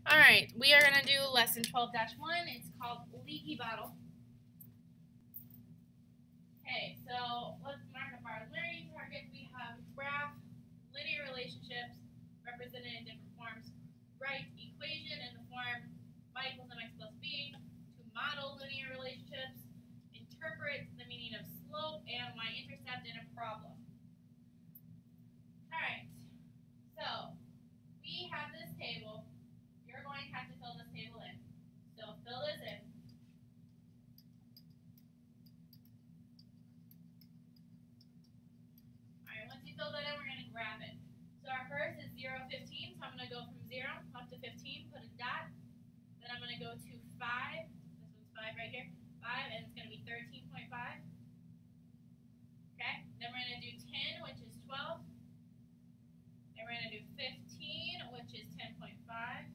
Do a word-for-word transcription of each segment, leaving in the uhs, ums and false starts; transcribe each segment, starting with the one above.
All right, we are going to do lesson twelve dash one. It's called Leaky Bottle. Okay, so let's mark up our learning targets. We have graph, linear relationships represented in different forms, write equation in the form y equals mx plus b, to model linear relationships, interpret the meaning of slope and y-intercept in a problem. All right, so we have this table. You're going to have to fill this table in. So fill this in. Alright, once you fill that in, we're going to graph it. So our first is zero, fifteen. So I'm going to go from zero up to fifteen, put a dot. Then I'm going to go to five. This one's five right here. five, and it's going to be thirteen point five. Okay, then we're going to do ten, which is twelve. Then we're going to do fifteen, which is ten point five.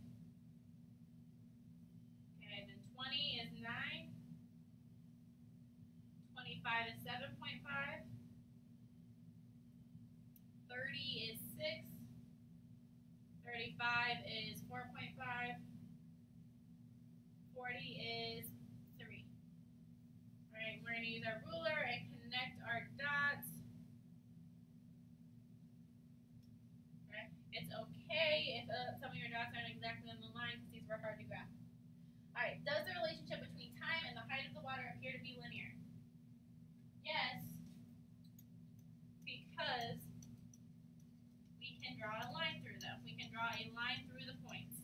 twenty is nine, twenty-five is seven point five, thirty is six, thirty-five is four point five, forty is three. Alright, we're going to use our ruler and connect our dots. Okay. It's okay if uh, some of your dots aren't exactly on the line because these were hard to graph. Alright, does the relationship between time and the height of the water appear to be linear? Yes, because we can draw a line through them. We can draw a line through the points.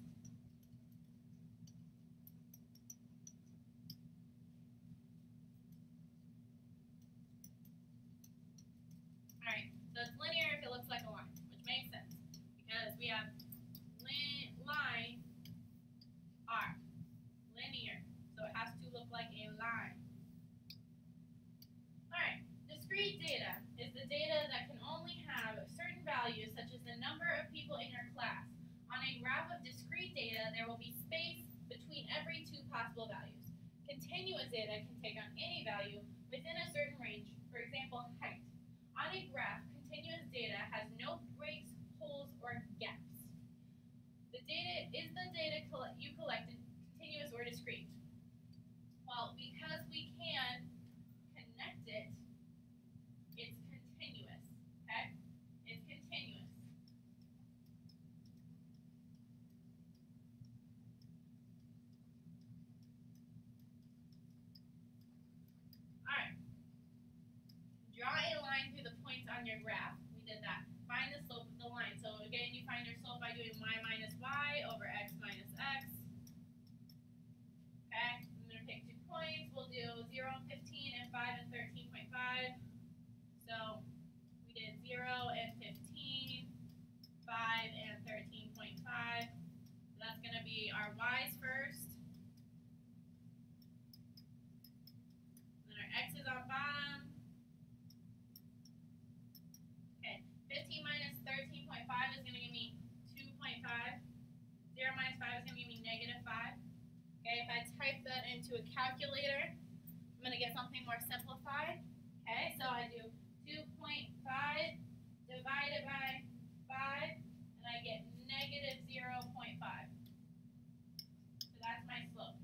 Alright, so it's linear if it looks like a line, which makes sense, because we have line R. Linear, so it has to look like a line. Alright, discrete data is the data that can only have certain values, such as the number of people in your class. On a graph of discrete data, there will be space between every two possible values. Continuous data can take on any value within a certain range, for example, height. On a graph, continuous data has no breaks, holes, or gaps. The data is the data you collected continuous or discrete? Well, because we can connect it, it's continuous, okay? It's continuous. All right. Draw a line through the points on your graph. We did that. Find the slope of the line. So again, you find your slope by doing y minus y over x minus x. Okay, I'm going to pick two points. We'll do zero and fifteen and five and thirteen point five. So we did zero and fifteen, five and thirteen point five. So that's going to be our y's first. Then our x's on bottom. Okay, fifteen minus thirteen point five is going to give me two point five. zero minus five is going to give me negative five. Okay, if I type that into a calculator, I'm going to get something more simplified. Okay, so I do two point five divided by five, and I get negative zero point five. So that's my slope.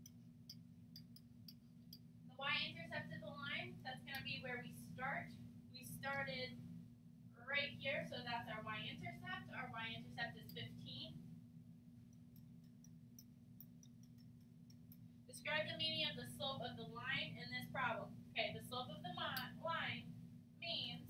The y-intercept of the line, that's going to be where we start. We started right here, so that's our y-intercept. Our y-intercept is fifteen. Describe the meaning of the slope of the line in this problem. Okay, the slope of the line means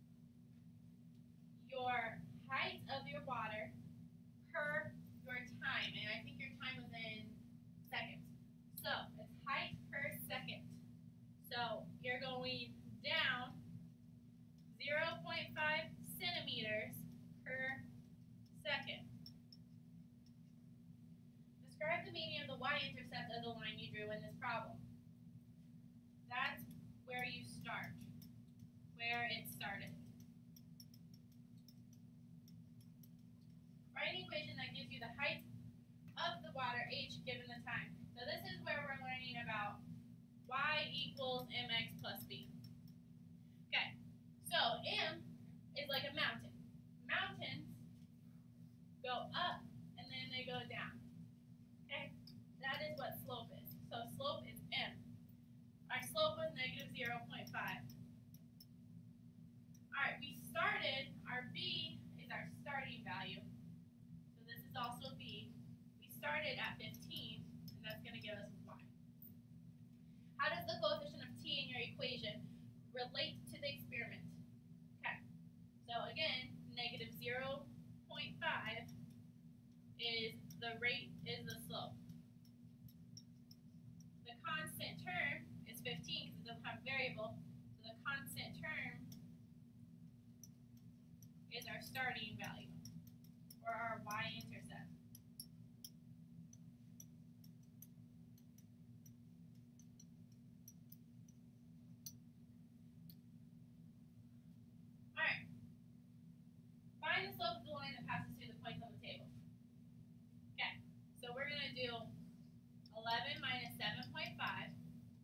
your height of your water per your time. And I think your time was in seconds. So it's height per second. So you're going down zero point five centimeters per second. Describe the meaning of the y-intercept of the line you drew in this problem. That's where you start, where it started. Write an equation that gives you the height of the water h given the time. So this is where we're learning about y equals mx plus b. Okay, so m is like a mountain. Mountains go up and then they go down. started at fifteen, and that's going to give us y. How does the coefficient of t in your equation relate to the experiment? Okay, so again, negative zero point five is the rate, is the slope. The constant term is fifteen because it doesn't have a variable, so the constant term is our starting value, or our y-intercept. Alright. Find the slope of the line that passes through the points on the table. Okay, so we're going to do eleven minus seven point five,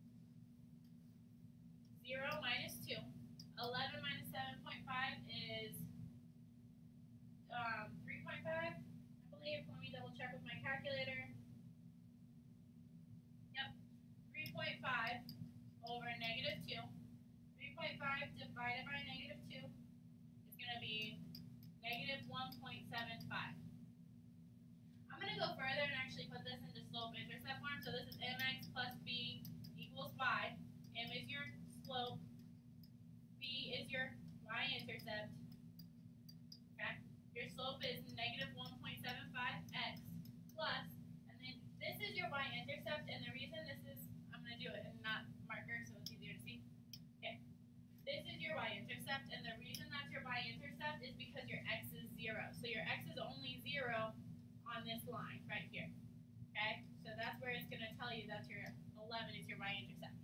zero minus two. eleven minus seven point five is um, three point five, I believe. Let me double check with my calculator. Yep, three point five over negative two. three point five divided by negative two is going to be negative one point seven five. I'm going to go further and actually put this into slope-intercept form. So this is mx plus b equals y. M is your slope. B is your y-intercept. Okay? Your slope is negative one point seven five x plus, and then this is your y-intercept, and the reason this is, I'm going to do it in not marker so it's easier to see. Okay. This is your y-intercept, and the reason that's your y-intercept is because your x is zero. So your x is only zero on this line right here. Okay? So that's where it's going to tell you that's your eleven is your y-intercept.